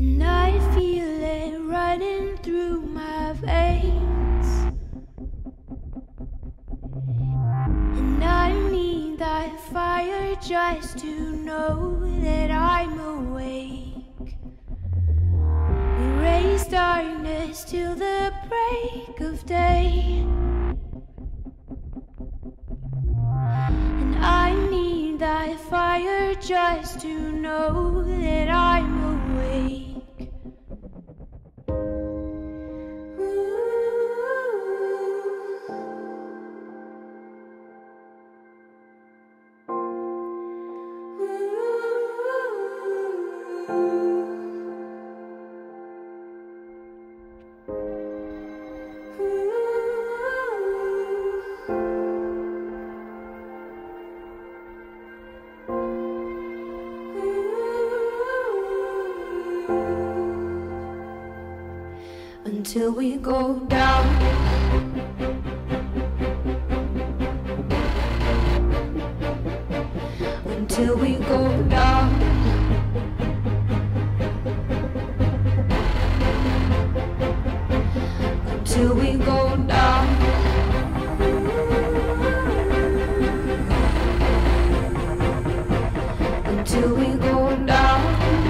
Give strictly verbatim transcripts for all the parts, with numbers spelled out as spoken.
and I feel it running through my veins, and I need that fire just to know that I'm awake. Erase darkness till the break of day, and I need that fire just to know that I'm awake. Until we go down, until we go down, until we go down, until we go down.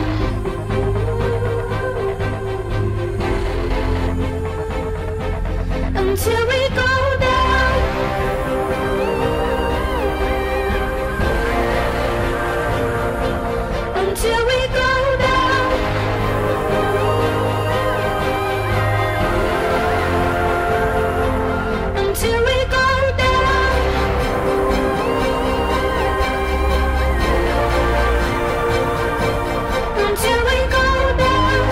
Until we go down, until we go down, until we go down, until we go down.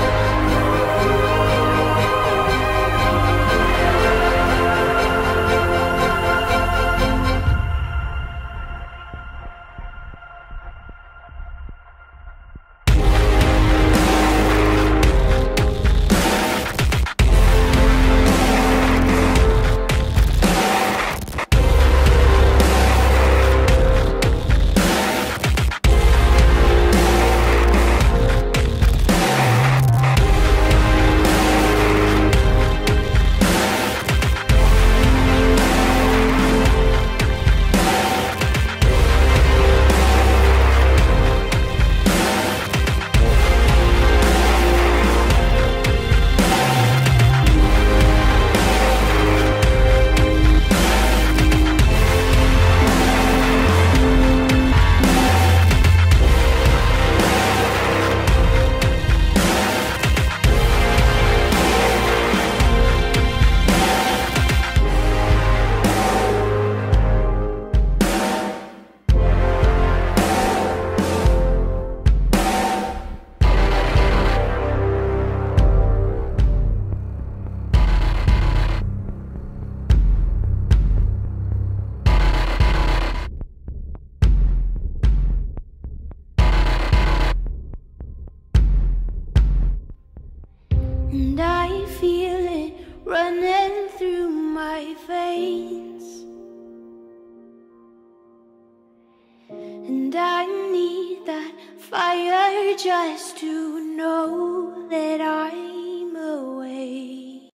And I feel it running through my veins, and I need that fire just to know that